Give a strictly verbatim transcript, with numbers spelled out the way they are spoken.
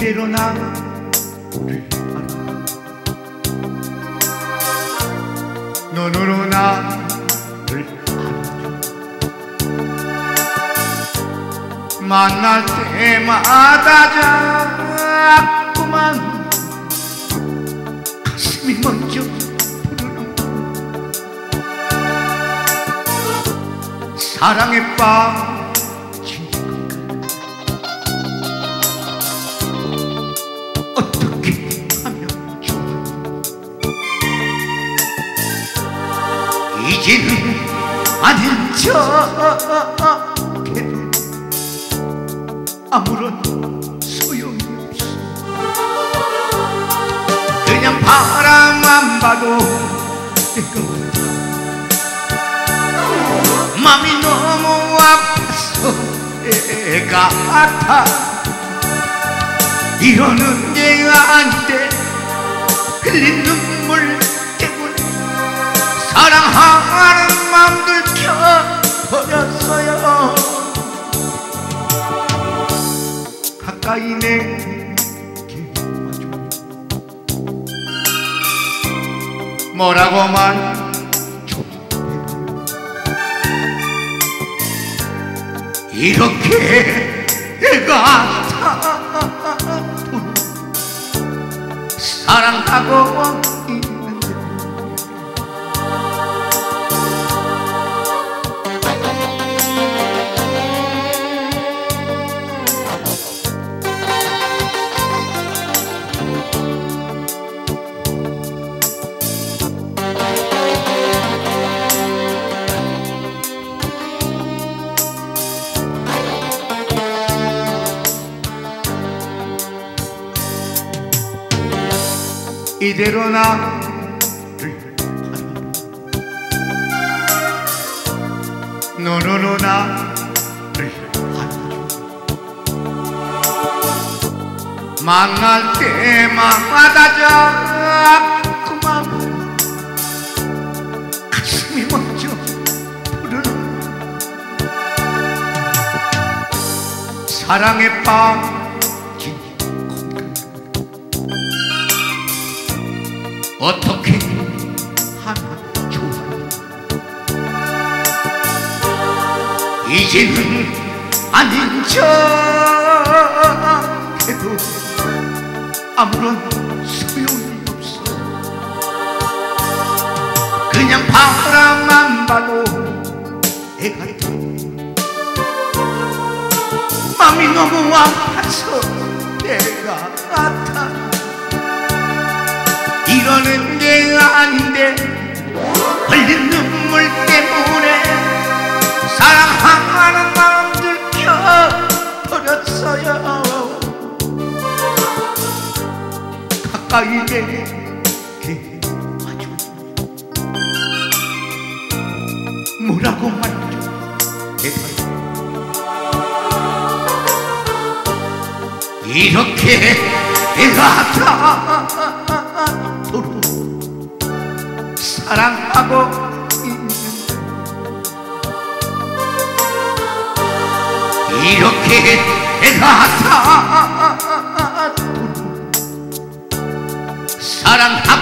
이대로 나를 알아. 눈으로 나를 안아줘. 만날 때마다 자꾸만 가슴이 먼저 부르는 사랑에 빠진 어떻게 하면 좋아. 이제는 아닌 척해도 아무런 소용이 없어. 그냥 바라만 봐도 내가 맘이 너무 아파서 애가 아파. 이러는 게 아닌데 흘린 눈물 때문에 사랑하는 맘 들켜버렸어요. 가까이 내게 와줘. 뭐라고 말좀 이렇게 애가 아파도 사랑하고 있는데 이대로 나를 바라봐. 눈으로 나를 안아줘. 만날 때마다 자꾸만 가슴이 먼저 부르는 사랑에 빠진 어떻게 하면 좋아. 이제는 아닌 척해도 아무런 소용이 없어. 그냥 바라만 봐도 애가 돼. 맘이 너무 아파서 애가 아파. 이러는 게 아닌데 흘린 눈물 때문에 사랑하는 마음 들켜버렸어요. 가까이 내게 와줘. 뭐라고 말해줘. 이렇게 애가 아파도록 사랑하고 있는데 이렇게 애가 아파도록 사랑하고